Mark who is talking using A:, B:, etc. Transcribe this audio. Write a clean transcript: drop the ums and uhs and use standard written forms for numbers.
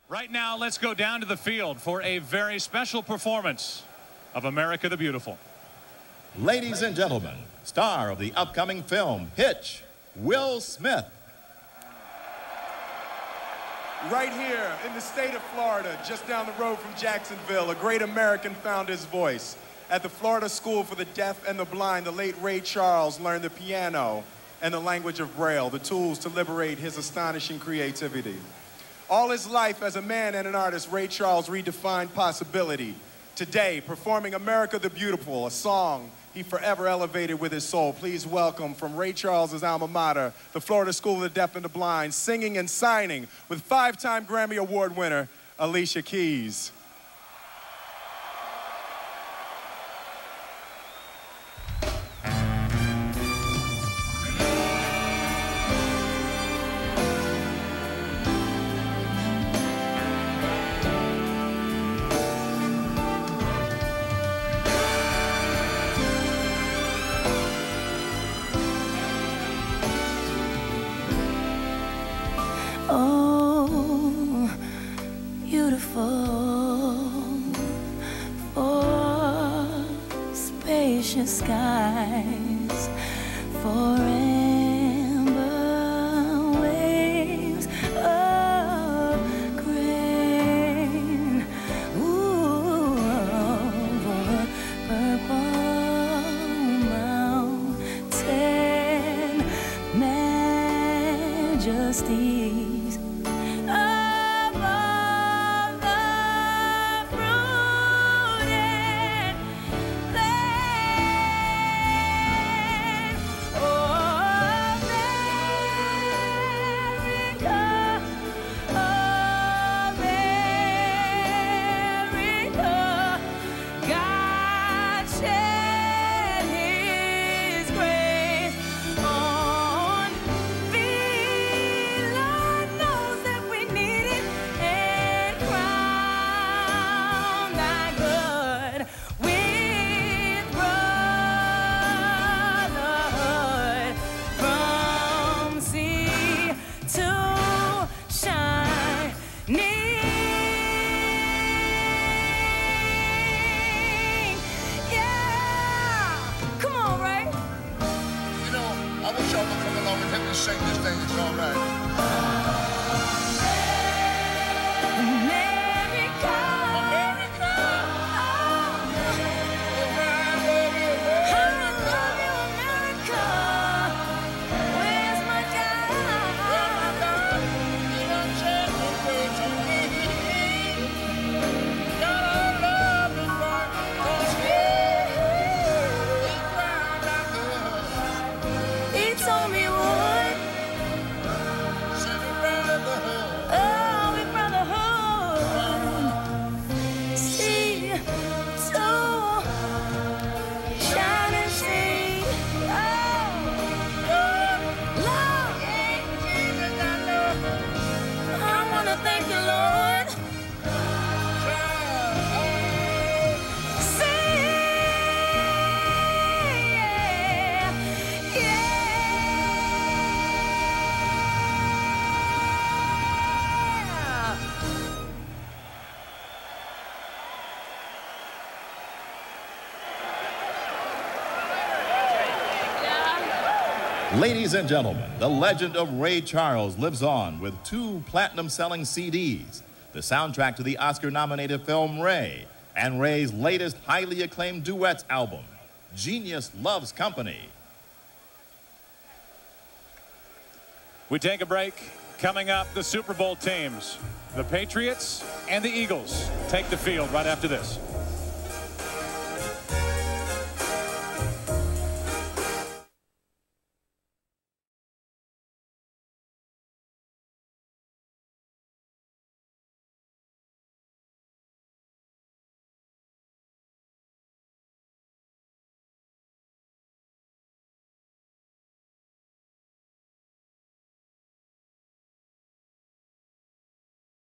A: Right now, let's go down to the field for a very special performance of America the Beautiful.
B: Ladies and gentlemen, star of the upcoming film, Hitch, Will Smith.
C: Right here in the state of Florida, just down the road from Jacksonville, a great American found his voice. At the Florida School for the Deaf and the Blind, the late Ray Charles learned the piano and the language of Braille, the tools to liberate his astonishing creativity. All his life as a man and an artist, Ray Charles redefined possibility. Today, performing America the Beautiful, a song he forever elevated with his soul. Please welcome from Ray Charles's alma mater, the Florida School of the Deaf and the Blind, singing and signing with 5-time Grammy Award winner, Alicia Keys.
D: Oh, beautiful for spacious skies, for amber waves of grain, ooh, for purple mountain majesties.
E: I wish y'all would come along and help me sing this thing. It's all right.
D: America,
E: America,
D: I love you, America. Where's my God?
E: You done changed the world to me. God, I love you, Lord, 'cause He cried out the
D: He told me what?
E: Said He cried the
D: Oh, we brotherhood. See, to shine and see. Oh, Lord, I wanna thank you, Lord. See, yeah, yeah.
B: Ladies and gentlemen, the legend of Ray Charles lives on with 2 platinum-selling CDs, the soundtrack to the Oscar-nominated film Ray, and Ray's latest highly acclaimed duets album, Genius Loves Company.
A: We take a break. Coming up, the Super Bowl teams, the Patriots and the Eagles, take the field right after this.